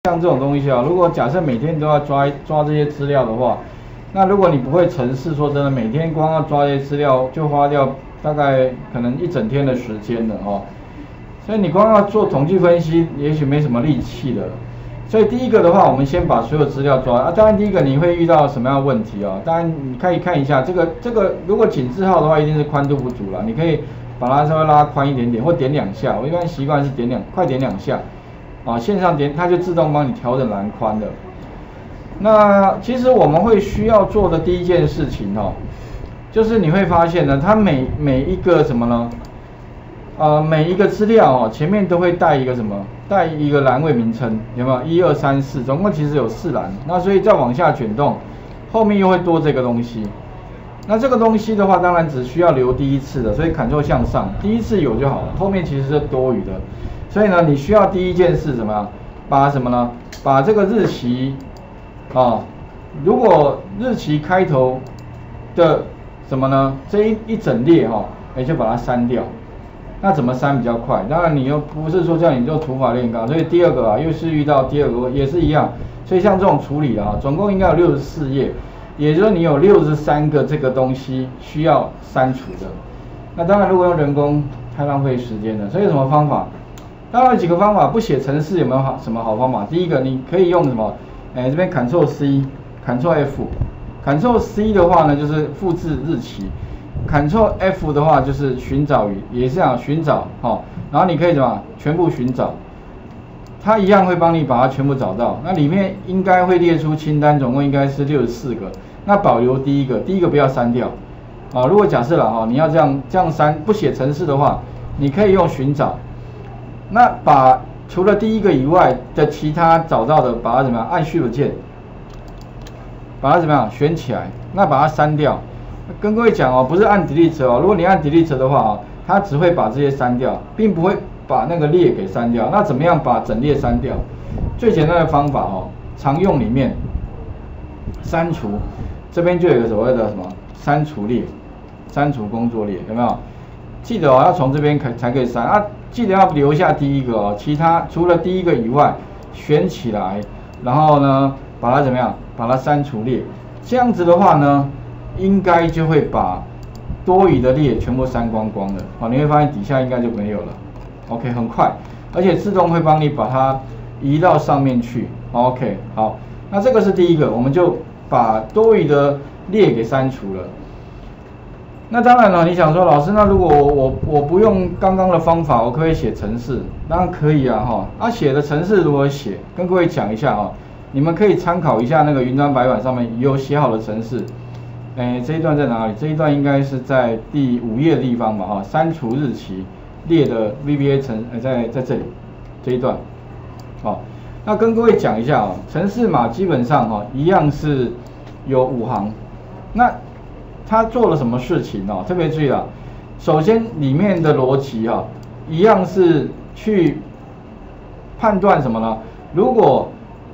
像这种东西啊，如果假设每天都要抓这些资料的话，那如果你不会程式，说真的，每天光要抓这些资料就花掉大概可能一整天的时间了哦。所以你光要做统计分析，也许没什么力气的。所以第一个的话，我们先把所有资料抓啊。当然第一个你会遇到什么样的问题啊？当然你可以看一下这个，如果井字号的话，一定是宽度不足了。你可以把它稍微拉宽一点点，或点2下。我一般习惯是快点2下，啊，线上点它就自动帮你调整栏宽的。那其实我们会需要做的第一件事情哦，就是你会发现呢，它每一个什么呢？每一个资料哦，前面都会带一个什么？带一个栏位名称，有没有？1、2、3、4，总共其实有4栏。那所以再往下卷动，后面又会多这个东西。那这个东西的话，当然只需要留第一次的，所以 Ctrl 向上，第一次有就好了，后面其实是多余的。所以呢，你需要第一件事什么呀？把什么呢？把这个日期啊，如果日期开头的什么呢？这一整列哈，就把它删掉。那怎么删比较快？当然你又不是说叫你做土法炼钢，所以第二个啊，又是遇到第二个也是一样。所以像这种处理啊，总共应该有64页，也就是你有63个这个东西需要删除的。那当然如果用人工太浪费时间了，所以有什么方法？当然有几个方法，不写程式有没有什么好方法？第一个你可以用什么？这边 Ctrl C、Ctrl F。Ctrl C 的话呢，就是复制日期。Ctrl F 的话就是寻找也是这样寻找，然后你可以怎么全部寻找，它一样会帮你把它全部找到。那里面应该会列出清单，总共应该是64个。那保留第一个不要删掉，如果假设了你要这样删，不写程式的话，你可以用寻找，那把除了第一个以外的其他找到的，把它怎么样按 Shift 键，把它怎么样选起来，那把它删掉。跟各位讲哦，不是按 Delete 哦，如果你按 Delete 的话它只会把这些删掉，并不会把那个列给删掉。那怎么样把整列删掉？最简单的方法哦，常用里面删除，这边就有一个所谓的什么删除列、删除工作列，有没有？记得哦，要从这边才可以删啊，记得要留下第一个哦，其他除了第一个以外，选起来，然后呢，把它怎么样？把它删除列，这样子的话呢，应该就会把多余的列全部删光光了。你会发现底下应该就没有了。OK， 很快，而且自动会帮你把它移到上面去。OK， 好，那这个是第一个，我们就把多余的列给删除了。那当然了，你想说老师，那如果我不用刚刚的方法，我可不可以写程式？当然可以啊，写的程式如何写？跟各位讲一下你们可以参考一下那个云端白板上面有写好的程式。这一段在哪里？这一段应该是在第5页的地方嘛，删除日期列的 VBA 在这里这一段。那跟各位讲一下程式码基本上一样是有5行。那它做了什么事情特别注意啊，首先里面的逻辑一样是去判断什么呢？如果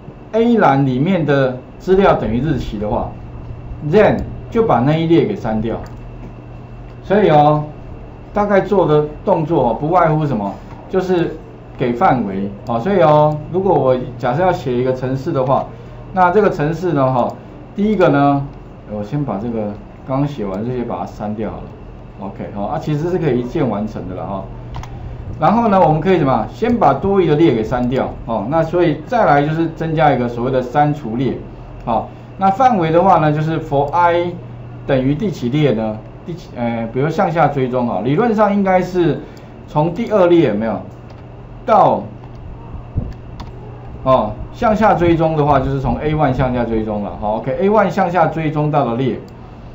A 栏里面的资料等于日期的话 ，then 就把那一列给删掉。所以大概做的动作不外乎什么，就是给范围所以如果我假设要写一个程式的话，那这个程式呢第一个呢，我先把这个刚刚写完这些把它删掉好了。OK 其实是可以一键完成的了然后呢，我们可以怎么先把多余的列给删掉那所以再来就是增加一个所谓的删除列那范围的话呢，就是 for i 等于第几列呢？比如向下追踪理论上应该是从第2列有没有到向下追踪的话，就是从 A1 向下追踪了OK，A1 向下追踪到了列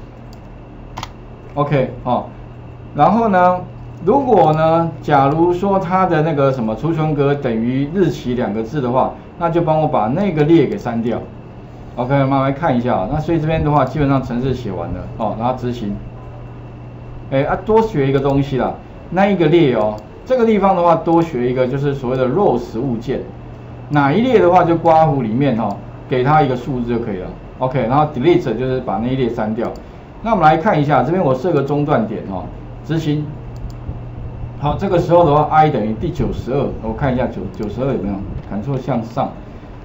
OK 然后呢，如果呢，假如说它的那个什么储存格等于日期2个字的话，那就帮我把那个列给删掉。OK， 我们来看一下那所以这边的话，基本上程式写完了然后执行。多学一个东西啦，那一个列这个地方的话多学一个就是所谓的 rows 物件，哪一列的话就刮胡里面给它一个数字就可以了。OK， 然后 delete 就是把那一列删掉。那我们来看一下，这边我设个中断点执行。这个时候的话 ，i 等于第92，我看一下92有没有 ，Ctrl 向上，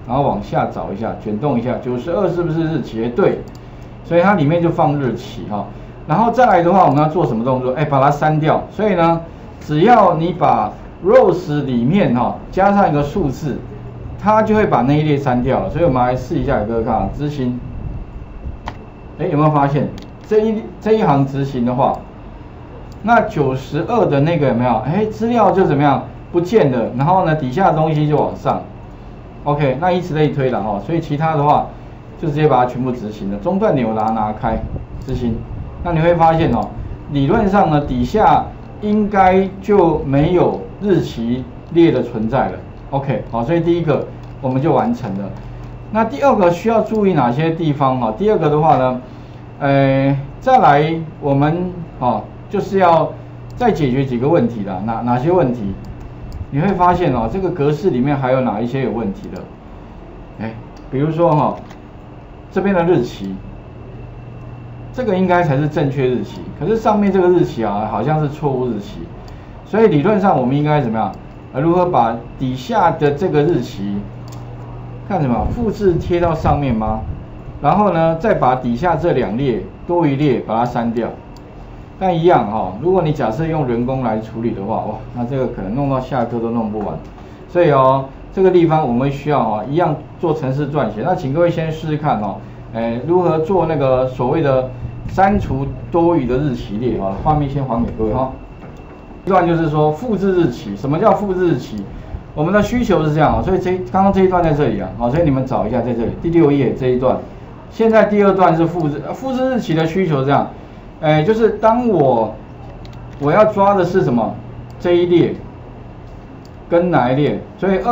然后往下找一下，卷动一下，92是不是日期？对，所以它里面就放日期哈。然后再来的话，我们要做什么动作？把它删掉。所以呢，只要你把 rows 里面加上一个数字，它就会把那一列删掉了。所以我们来试一下，给各位看啊，执行。有没有发现这一行执行的话，那92的那个有没有？资料就怎么样不见了，然后呢底下的东西就往上。OK， 那以此类推了哈，所以其他的话就直接把它全部执行了。中断点我把它拿开，执行。那你会发现理论上呢底下应该就没有日期列的存在了。OK， 好，所以第一个我们就完成了。那第二个需要注意哪些地方？第二个的话呢，再来我们就是要再解决几个问题啦。哪些问题？你会发现这个格式里面还有哪一些有问题的？比如说这边的日期，这个应该才是正确日期，可是上面这个日期好像是错误日期，所以理论上我们应该怎么样？如何把底下的这个日期看什么复制贴到上面吗？然后呢，再把底下这2列多一列把它删掉。但一样如果你假设用人工来处理的话，哇，那这个可能弄到下课都弄不完。所以这个地方我们需要一样做程式撰写。那请各位先试试看如何做那个所谓的删除多余的日期列画面先还给各位这段就是说复制日期。什么叫复制日期？我们的需求是这样所以刚刚这一段在这里所以你们找一下在这里第6页这一段。现在第2段是复制日期的需求是这样，就是当我要抓的是什么这一列跟哪一列？所以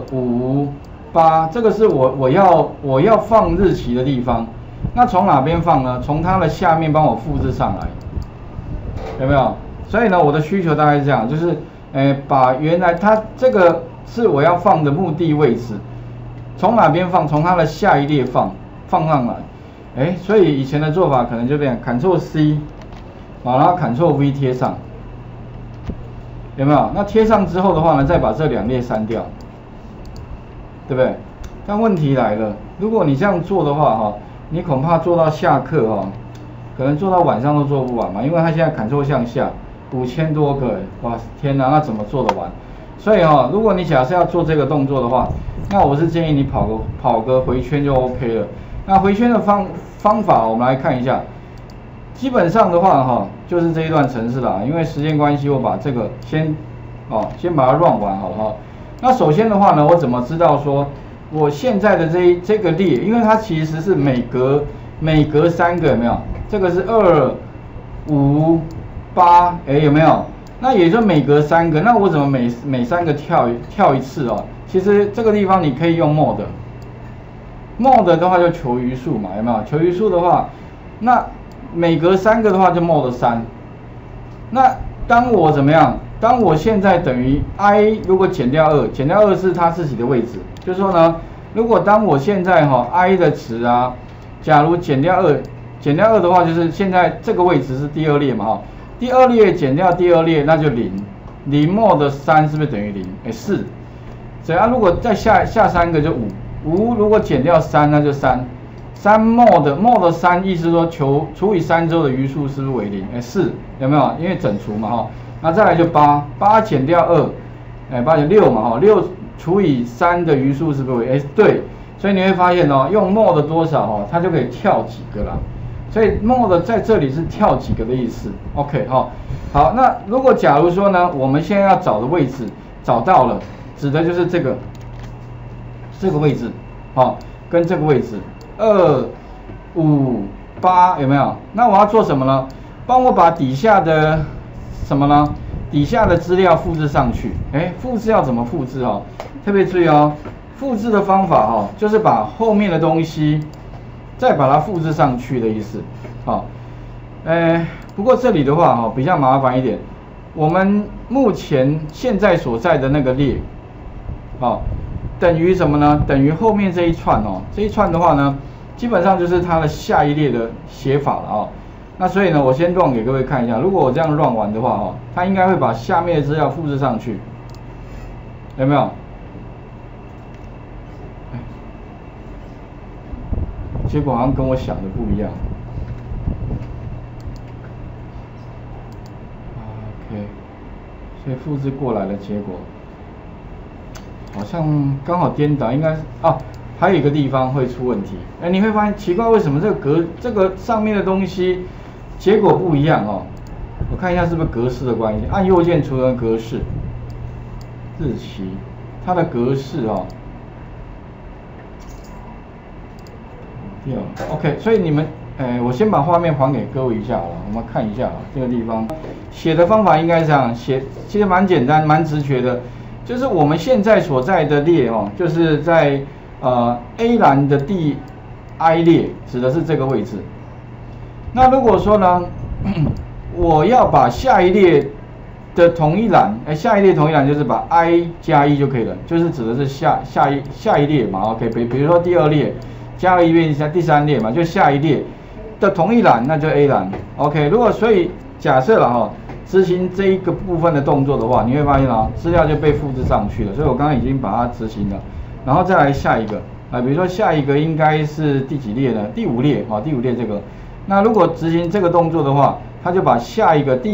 2、5、8这个是我要放日期的地方。那从哪边放呢？从它的下面帮我复制上来，有没有？所以呢，我的需求大概是这样，就是把原来它这个是我要放的目的位置，从哪边放？从它的下一列放上来。所以以前的做法可能就变 Ctrl C， 然后 Ctrl V 贴上，有没有？那贴上之后的话呢，再把这2列删掉，对不对？但问题来了，如果你这样做的话你恐怕做到下课可能做到晚上都做不完嘛，因为它现在 Ctrl 向下5000多个，哇，天哪，那怎么做得完？所以如果你假设要做这个动作的话，那我是建议你跑个回圈就 OK 了。那回圈的方法我们来看一下，基本上的话就是这一段程式啦。因为时间关系，我把这个先把它 run 完好了那首先的话呢，我怎么知道说我现在的这个列，因为它其实是每隔3个有没有？这个是2、5、8，有没有？那也就每隔3个，那我怎么每3个跳一次其实这个地方你可以用 mod 的话就求余数嘛，有没有？求余数的话，那每隔3个的话就 mod 3。那当我怎么样？当我现在等于 i 如果减掉2，减掉2是它自己的位置，就是说呢，如果当我现在i 的值假如减掉2的话，就是现在这个位置是第2列嘛第2列减掉第2列那就0 mod 3是不是等于0？是。所以如果再下3个就5如果减掉3那就3 mod 3意思说除以3之后的余数是不是为0？是，有没有？因为整除嘛那再来就8减掉2，8减6嘛6除以3的余数是不是为对，所以你会发现用 mod 多少它就可以跳几个啦。所以 mod 在这里是跳几个的意思。OK 好，那如果假如说呢，我们现在要找的位置找到了，指的就是这个位置跟这个位置2、5、8有没有？那我要做什么呢？帮我把底下的什么呢？底下的资料复制上去。复制要怎么复制特别注意复制的方法就是把后面的东西再把它复制上去的意思。不过这里的话比较麻烦一点，我们目前现在所在的那个列等于什么呢？等于后面这一串这一串的话呢，基本上就是它的下一列的写法了那所以呢，我先 run 给各位看一下，如果我这样 run 完的话它应该会把下面的资料复制上去，有没有？ 结果好像跟我想的不一样。OK， 所以复制过来的结果，好像刚好颠倒，应该是啊，还有一个地方会出问题。哎，你会发现奇怪，为什么这个上面的东西结果不一样哦？我看一下是不是格式的关系，按右键储存格式，日期，它的格式哦。OK， 所以你们，我先把画面还给各位一下好了，我们看一下这个地方写的方法应该是这样写，其实蛮简单、蛮直觉的，就是我们现在所在的列哦，就是在A 栏的第 I 列，指的是这个位置。那如果说呢，我要把下一列的同一栏，下一列同一栏就是把 I 加1就可以了，就是指的是下一列嘛 ，OK， 比如说第2列。加了一遍下第3列嘛，就下一列的同一栏，那就 A 栏 ，OK。如果所以假设了哈，执行这一个部分的动作的话，你会发现啊，资料就被复制上去了。所以我刚刚已经把它执行了，然后再来下一个比如说下一个应该是第几列呢？第5列啊，第5列这个。那如果执行这个动作的话，它就把下一个第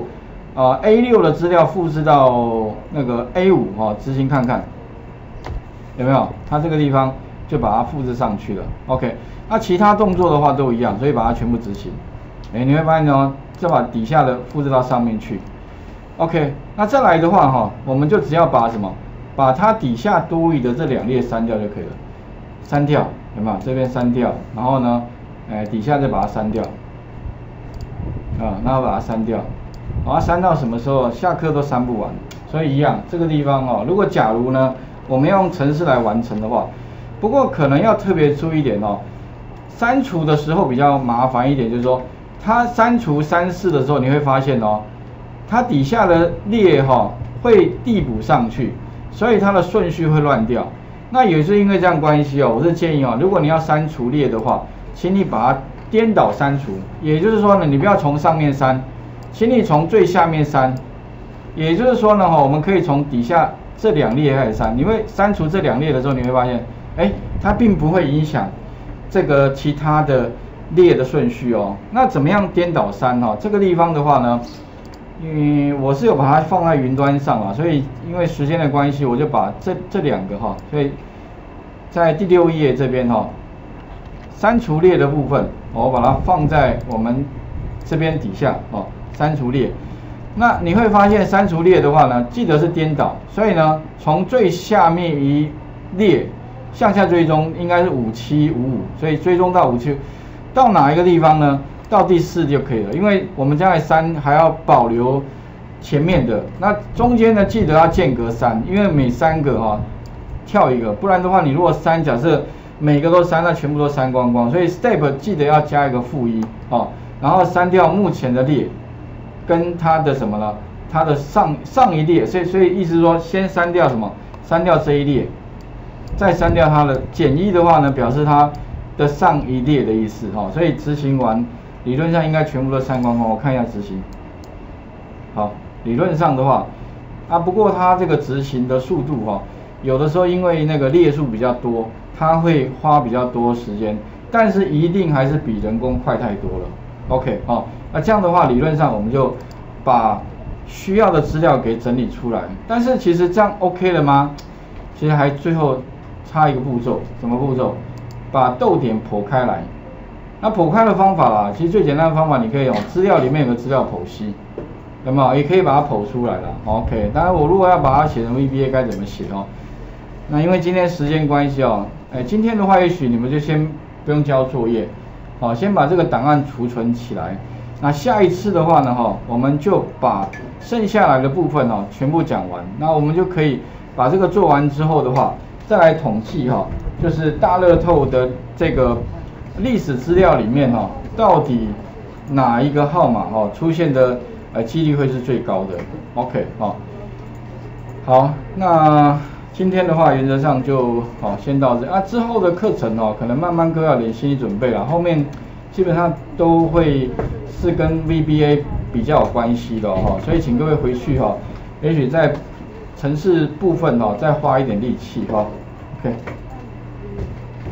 6A6的资料复制到那个 A5执行看看有没有？它这个地方。就把它复制上去了 ，OK。那其他动作的话都一样，所以把它全部执行。你会发现哦，再把底下的复制到上面去 ，OK。那再来的话我们就只要把什么，把它底下多余的这2列删掉就可以了，删掉，有没有？这边删掉，然后呢，底下再把它删掉，然后把它删掉，把它删到什么时候？下课都删不完。所以一样，这个地方如果假如呢，我们要用程式来完成的话。不过可能要特别注意一点删除的时候比较麻烦一点，就是说它删除3、4的时候，你会发现它底下的列会递补上去，所以它的顺序会乱掉。那也是因为这样关系我是建议如果你要删除列的话，请你把它颠倒删除，也就是说呢，你不要从上面删，请你从最下面删。也就是说呢我们可以从底下这2列开始删，你会删除这2列的时候，你会发现。它并不会影响这个其他的列的顺序那怎么样颠倒删这个地方的话呢，我是有把它放在云端上所以因为时间的关系，我就把这2个所以在第6页这边删除列的部分，我把它放在我们这边底下删除列。那你会发现删除列的话呢，记得是颠倒，所以呢，从最下面一列。向下追踪应该是5755，所以追踪到57，到哪一个地方呢？到第4就可以了，因为我们将来删还要保留前面的，那中间呢记得要间隔删，因为每3个跳一个，不然的话你如果删，假设每个都删，那全部都删光光，所以 step 记得要加一个-1然后删掉目前的列跟它的什么呢？它的上一列，所以意思是说先删掉什么？删掉这一列。再删掉它的减1的话呢，表示它的上一列的意思所以执行完，理论上应该全部都删光光。我看一下执行，好，理论上的话，不过它这个执行的速度有的时候因为那个列数比较多，它会花比较多时间，但是一定还是比人工快太多了。OK 那这样的话，理论上我们就把需要的资料给整理出来。但是其实这样 OK 了吗？其实还最后。差一个步骤，什么步骤？把逗点剖开来。那剖开的方法啦，其实最简单的方法，你可以资料里面有个资料剖析，有没有？也可以把它剖出来了。OK， 当然我如果要把它写成 VBA 该怎么写那因为今天时间关系今天的话也许你们就先不用交作业，先把这个档案储存起来。那下一次的话呢我们就把剩下来的部分全部讲完。那我们就可以把这个做完之后的话。再来统计就是大乐透的这个历史资料里面到底哪一个号码出现的几率会是最高的 ？OK 好，那今天的话原则上就先到这之后的课程可能慢慢都要点心理准备了，后面基本上都会是跟 VBA 比较有关系的所以请各位回去也许在程式部分再花一点力气OK，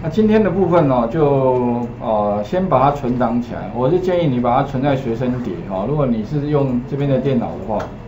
那今天的部分呢，就先把它存档起来。我是建议你把它存在随身碟如果你是用这边的电脑的话，